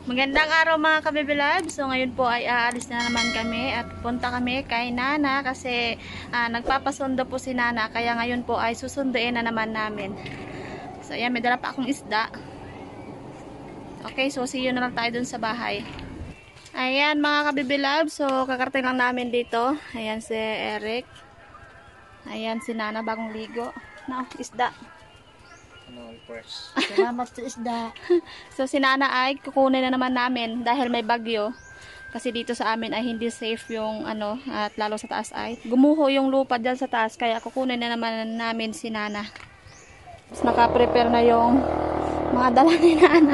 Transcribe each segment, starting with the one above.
Magandang araw mga kabibilab. So ngayon po ay aalis na naman kami at punta kami kay Nana kasi nagpapasundo po si Nana, kaya ngayon po ay susunduin na naman namin. So ayan, may dala pa akong isda. Okay, so see you na lang tayo dun sa bahay. Ayan mga kabibilab, so kakarating lang namin dito. Ayan si Eric. Ayan si Nana, bagong ligo. Isda. Salamat sa isda. So si Nana ay kukunin na naman namin dahil may bagyo. Kasi dito sa amin ay hindi safe yung at lalo sa taas ay gumuho yung lupa dyan sa taas, kaya kukunin na naman namin si Nana. Tapos naka-prepare na yung mga dala ni Nana.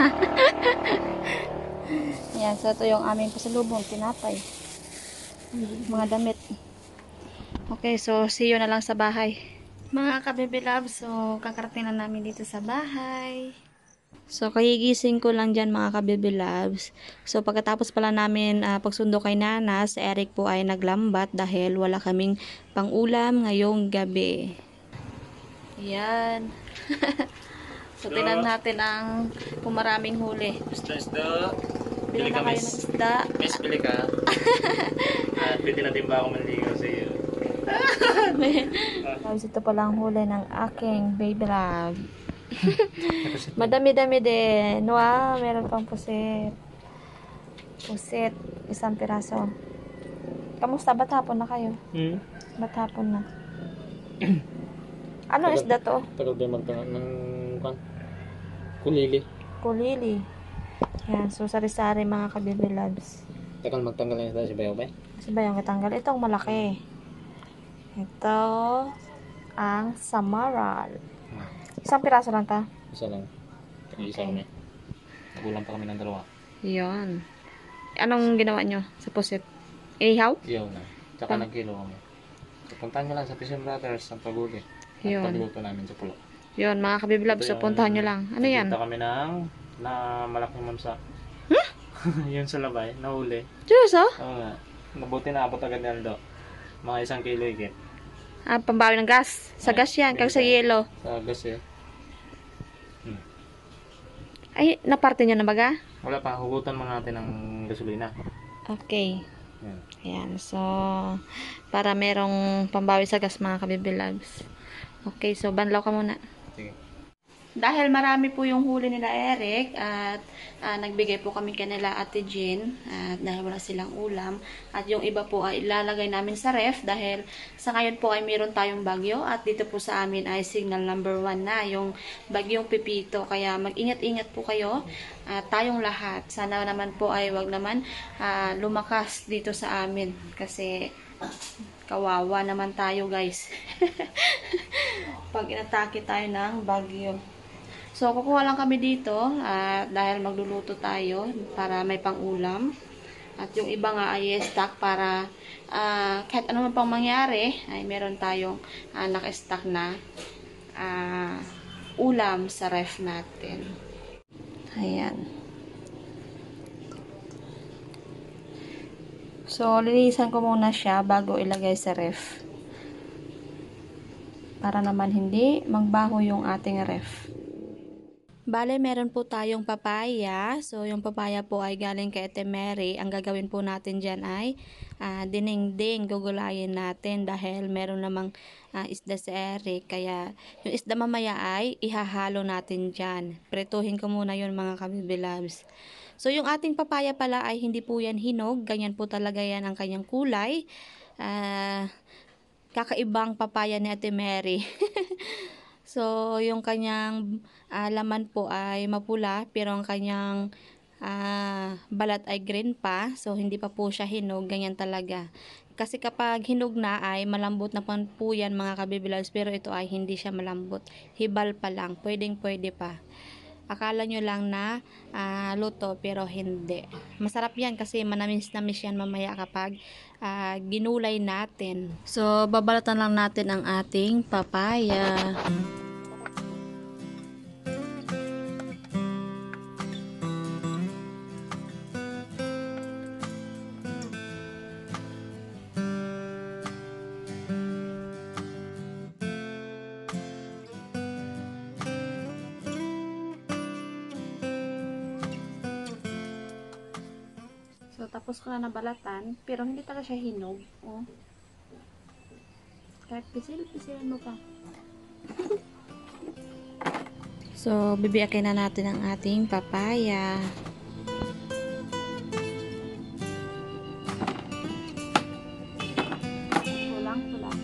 Ayan, so ito yung aming pasalubong, tinapay. Mga damit. Okay, so see you na lang sa bahay. Mga kabibilab, so kakarating na namin dito sa bahay. So kagigising ko lang dyan mga kabibilabs. So pagkatapos pala namin pagsundo kay Nana, si Eric po ay naglambat dahil wala kaming pangulam ngayong gabi. Yan. So tinan natin ang kung maraming huli. Isda. Bili na kayo ng isda. Miss, pili ka. Pwede natin ba ako manligaw sa iyo? Guys, ito pala ang huli ng aking baby love. Madami-dami din. Wow, meron pang pusit. Pusit, isang piraso. Kamusta? Ba't hapon na kayo? Ba't hapon na? Anong isda to? Tagal din magtangan ng kulili. Kulili. Yan, so sari-sari mga kabibi loves. Tagal magtanggal ng isda si Bayaw ba? Kasi ba yung katanggal? Itong malaki. Ito ang samaral. Isang piraso lang ta? Isa lang. Isa kami. Nagulang pa kami ng dalawa. Yun. Anong ginawa nyo sa pusit? Ihaw? Iyaw na. Tsaka nagkilo kami. So, puntahan nyo lang sa Fishing Brothers ang paguli. At Yun. pagluto namin sa pulo. Yun, mga kabiblab. So, puntahan nyo lang. Ano yan? Punta kami na malaking mamsa. Yun sa labay. Nahuli. Diyos, oh? Oo nga. Nabuti na abot agad ni Aldo. Mga 1 kilo higit. Pambawi ng gas. Sa gas yan, kag sa yelo. Sa gas eh. Ay, naparte nyo na baga? Wala pa, hugutan mo natin ng gasolina. Okay. Yan. Ayan, so, para merong pambawi sa gas mga kabibilabs. Okay, so, banlaw ka muna. Sige. Dahil marami po yung huli nila Eric at nagbigay po kami kanila Ate Jean at dahil wala silang ulam at yung iba po ay ilalagay namin sa ref dahil sa ngayon po ay meron tayong bagyo at dito po sa amin ay signal number 1 na yung bagyong Pipito, kaya mag-ingat-ingat po kayo at tayong lahat. Sana naman po ay wag naman lumakas dito sa amin kasi kawawa naman tayo guys pag inatake tayo ng bagyo. So, kukuha lang kami dito dahil magluluto tayo para may pang-ulam. At yung iba nga ay stock para kahit ano man pang mangyari, ay meron tayong naka-stock na ulam sa ref natin. Ayan. So, linisan ko muna siya bago ilagay sa ref. Para naman hindi magbaho yung ating ref. Bale, meron po tayong papaya. So, yung papaya po ay galing kay Ate Mary. Ang gagawin po natin dyan ay dinengdeng. Gugulayin natin dahil meron namang isda si Eric. Kaya, yung isda mamaya ay ihahalo natin dyan. Pretuhin ko muna yun mga kabibilabs. So, yung ating papaya pala ay hindi po yan hinog. Ganyan po talaga yan ang kanyang kulay. Kakaibang papaya ni Ate Mary. So, yung kanyang laman po ay mapula, pero ang kanyang balat ay green pa. So, hindi pa po siya hinog. Ganyan talaga. Kasi kapag hinog na ay malambot na po yan mga kabibilabs, pero ito ay hindi siya malambot. Hibal pa lang. Pwedeng-pwede pa. Akala nyo lang na luto, pero hindi. Masarap yan kasi manamis-namis yan mamaya kapag ginulay natin. So, babalatan lang natin ang ating papaya. So, tapos ko na nabalatan, pero hindi talaga siya hinog. Oh. Kahit pisil-pisilin mo pa. So, bibiyakin na natin ang ating papaya. Kulang-kulang.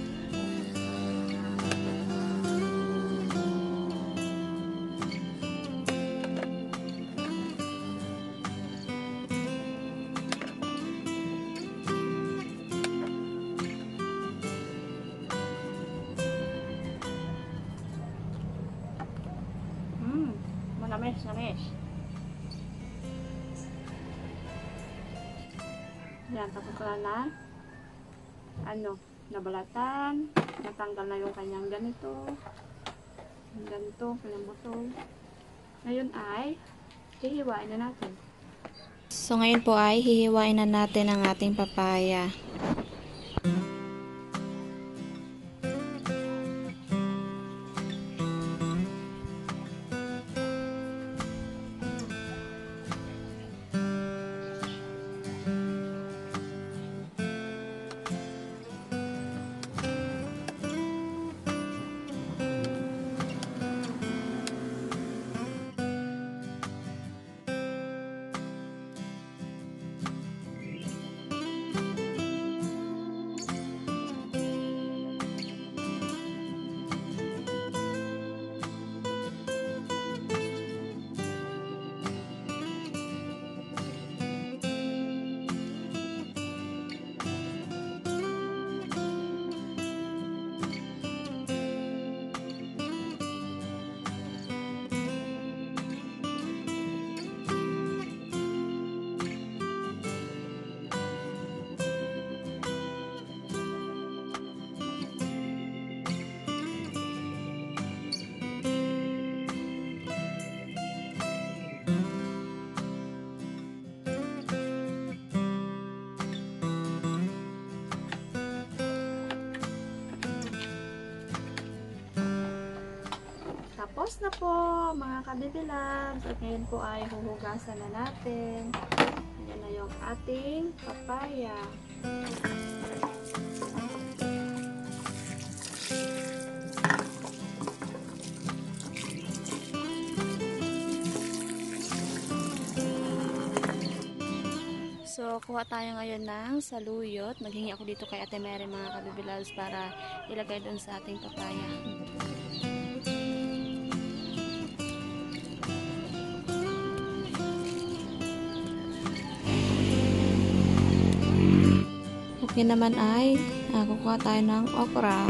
Manamis. Yan, tapos ko na nabalatan, natanggal na yung kanyang ganito, kanyang buto. Ngayon ay, hihiwain na natin. So, ngayon po ay hihiwain na natin ang ating papaya. Tapos na po mga kabibilabs. At ngayon po ay huhugasan na natin. Ayan na yung ating papaya. So, kuha tayo ngayon ng saluyot. Maghingi ako dito kay Ate Mary mga kabibilabs para ilagay doon sa ating papaya. Okay naman ay kukuha tayo ng okra.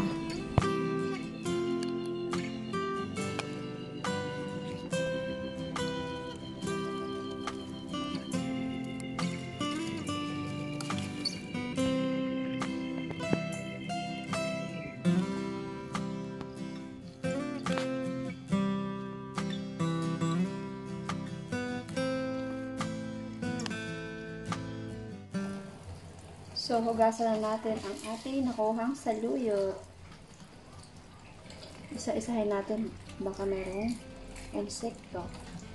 So, hugasan na natin ang ating nakuhang saluyot. Isa-isahin natin baka mayroong insekto.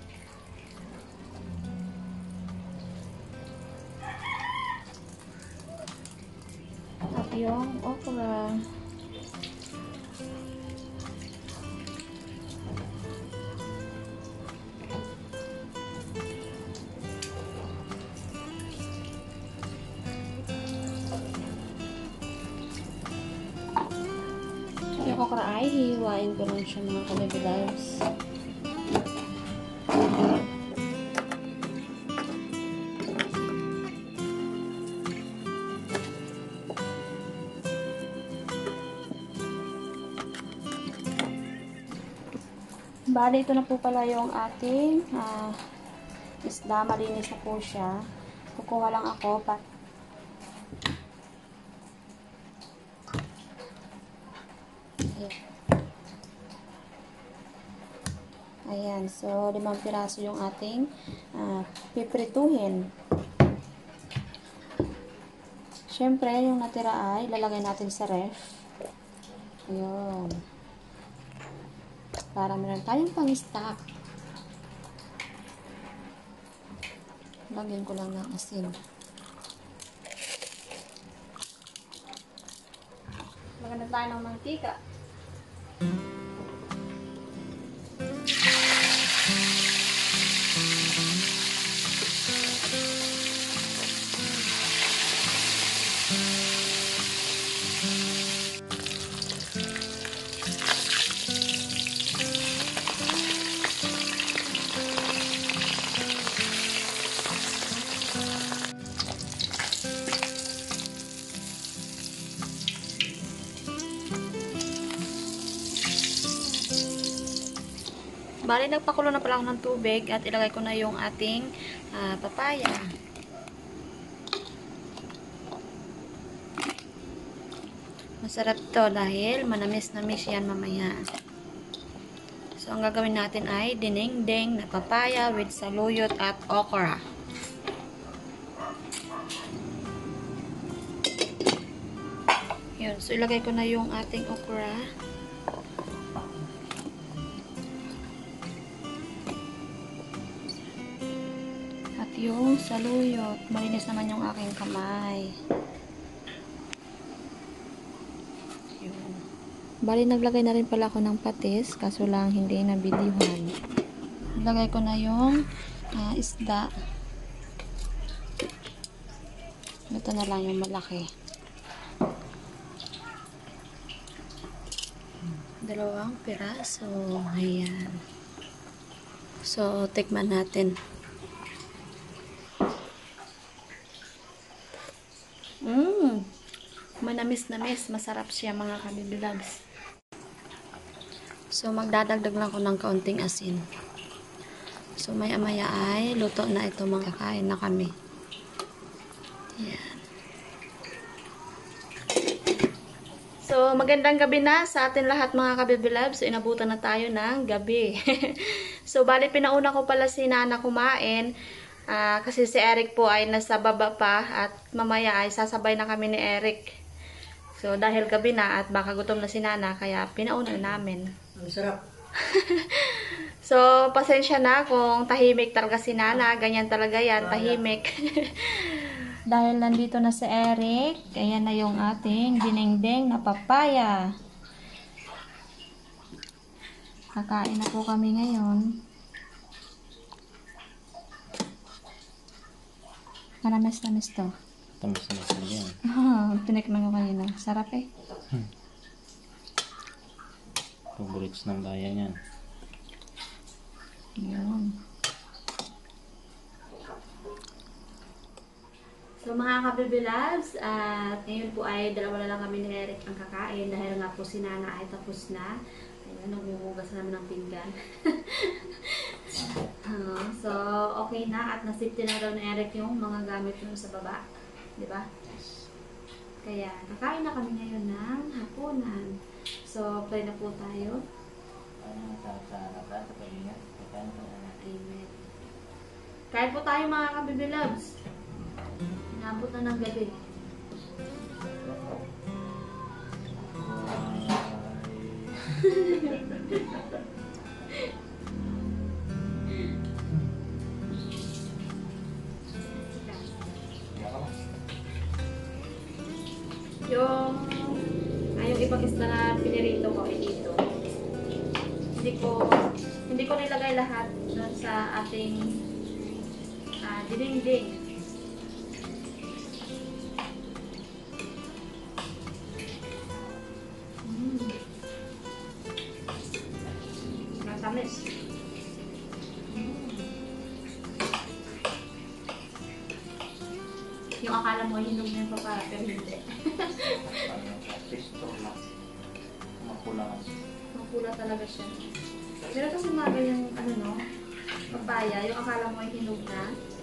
At yung okra. Yung okra ay hihiwain ko lang siya mga kabibilabs. Bali, ito na po pala yung ating isda. Malinis na po siya. Kukuha lang ako Ayan, so 5 piraso yung ating piprituhin. Siyempre, yung natira ay lalagay natin sa ref. Ayun. Para meron tayong pang-stock. Lagyan ko lang ng asin. Maganda tayo ng mantika. Bali, nagpakulo na pala ako ng tubig at ilagay ko na yung ating papaya. Masarap to dahil manamis-namis yan mamaya. So, ang gagawin natin ay dinengdeng na papaya with saluyot at okra. Yun. So, ilagay ko na yung ating okra. Yung saluyot. Malinis naman yung aking kamay. Yun. Bali, naglagay na rin pala ako ng patis. Kaso lang, hindi na videohan. Naglagay ko na yung isda. Ito na lang yung malaki. Dalawang piraso. Ayan. So, tikman natin. Manamis-namis. Masarap siya mga kabibilags. So, magdadagdag lang ko ng kaunting asin. So, maya-maya ay luto na ito, mga kakain na kami. Yan. So, magandang gabi na sa atin lahat mga kabibilabs. So, inabutan na tayo ng gabi. So, bali pinauna ko pala si Nana kumain. Kasi si Eric po ay nasa baba pa at mamaya ay sasabay na kami ni Eric. So, dahil gabi na at baka gutom na si Nana, kaya pinauna namin. Ang sarap. So, pasensya na kung tahimik talaga si Nana. Ganyan talaga yan, tahimik. Dahil nandito na si Eric, ayan na yung ating dinengdeng na papaya. Kakain na po kami ngayon. Manamis-namis to. Tamis-tamis na yan. Tinikman ko kanina. Sarap eh. Favorites ng bayan yan. Yun. So mga kabibilabs, at ngayon po ay dalawa na lang kami ni Eric ang kakain dahil nga po si Nana ay tapos na. Ayun, naghuhugas na namin ng pinggan. So, okay na at nasipti na daw ni Eric yung mga gamit nun sa baba. Diba? Kaya, kakain na kami ngayon ng hapunan. So, play na po tayo. Amen. Kain po tayo mga kabibilabs. Inabot na ng gabi. Yung ibang isda na pinirito ko ay dito. Hindi ko nilagay lahat doon sa ating dinding. Matamis. Yung akala mo hinog na yung papaya, pero hindi. Mapula talaga siya. Meron kasi mga ganyang, papaya, yung akala mo ay hinog na.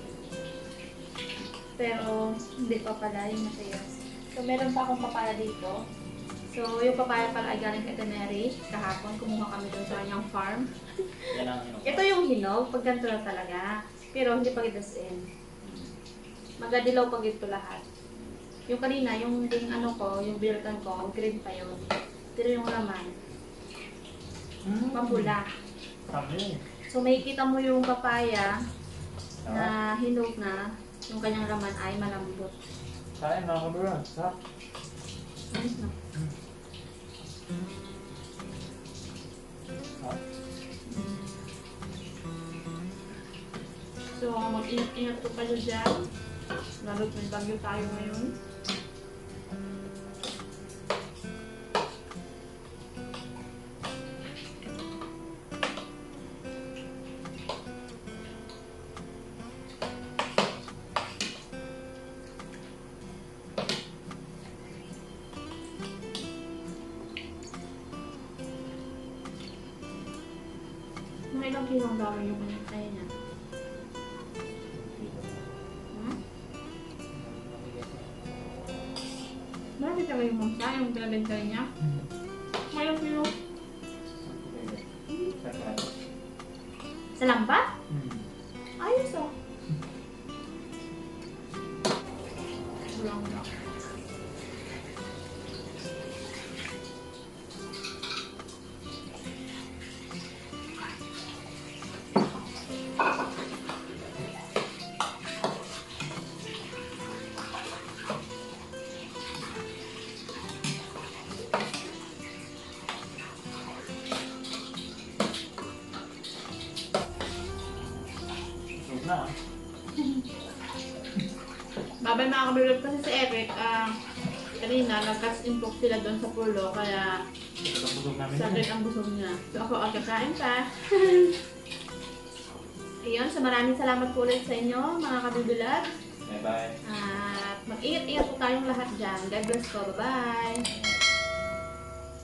Pero, hindi pa pala yung matigas. So, meron pa akong papaya dito. So, yung papaya pala ay galing kay Mary. Kahapon, kumuha kami doon sa kanyang farm. Ito yung hinog, pag ganito na talaga. Pero, hindi pa gidasin. Magadilaw pag ito lahat. Yung kanina, yung yung bilkan ko, green pa yun. Pero yung laman, mapula. So, makikita mo yung papaya na hinog na, yung kanyang laman ay malambot. Kain na ako doon. Sarap. Ayos na. Ah, So, mag-ingat-ingat po kayo dyan. Lalo't may bagyo tayo ngayon. Mga ilang kilong daw yung kaya niya? Hmm? Marami talaga yung mamsa, yung pinabenta niya. Mga ilang kilo? Sa lambat? Ayos oh. Walang wala. Huwag na. Babay mga kabilog kasi si Eric, kanina nag-cast-in po sila doon sa pulo, kaya Ito ang busog namin. sakit ang busog niya. So ako kakain pa. Ayun, so maraming salamat po ulit sa inyo mga kabibilag. Bye-bye. At mag-ingat-ingat po tayong lahat dyan. God bless po. Bye-bye!